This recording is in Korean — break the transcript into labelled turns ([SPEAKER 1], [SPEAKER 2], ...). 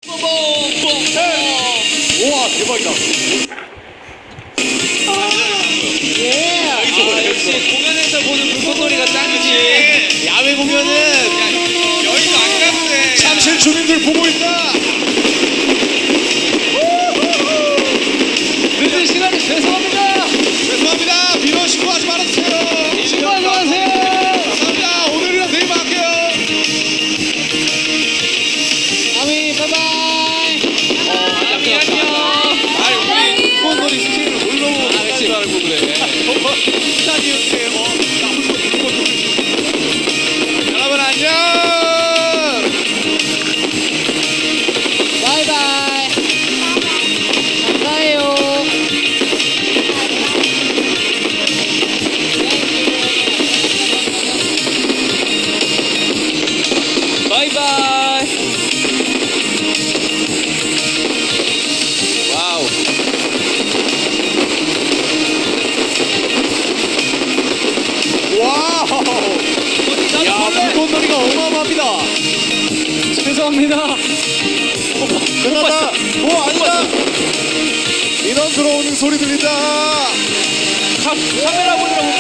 [SPEAKER 1] 우와 대박이다.
[SPEAKER 2] 역시 공연에서 보는 물건놀이가 짱이지.
[SPEAKER 1] 야외 공연은
[SPEAKER 2] 여의도 안 가도 돼.
[SPEAKER 1] 잠실 주민들 보고 있다.
[SPEAKER 2] 늦은 시간에 죄송합니다.
[SPEAKER 1] 죄송합니다. 민원 신고하지 말아주세요.
[SPEAKER 2] 신고하지 마세요.
[SPEAKER 1] 감사합니다. 오늘이랑 내일 할게요.
[SPEAKER 2] 아미 바이바이. 안녕. 아니 우리 물건놀이 스케일을 뭘로 못하는 줄 알고 그래.
[SPEAKER 1] 스타디움에 여러분 안녕.
[SPEAKER 2] 바이바이. 감사해요. 바이바이. 와우.
[SPEAKER 1] 와우. 야 물건놀이가 어마어마합니다.
[SPEAKER 2] 죄송합니다.
[SPEAKER 1] 끝났다. 오 아니다. 민원 들어오는 소리 들린다.
[SPEAKER 2] 카메라 보느라고